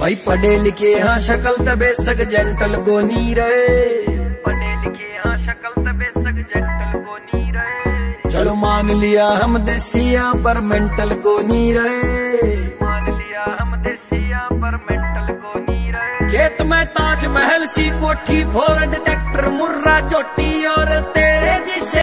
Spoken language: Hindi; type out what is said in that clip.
भाई पढ़े लिखे हाँ शक्ल तबे सक जेंटल को नी रहे, पढ़े लिखे हाँ शक्ल तबे सक जेंटल को नी रहे। चलो मान लिया हम देसिया पर मेंटल को नी रहे, मान लिया हम देसिया पर मेंटल को नी रहे। खेत में ताजमहल सी कोठी, फोर्ड ट्रैक्टर, मुर्रा चोटी और तेरे जिसे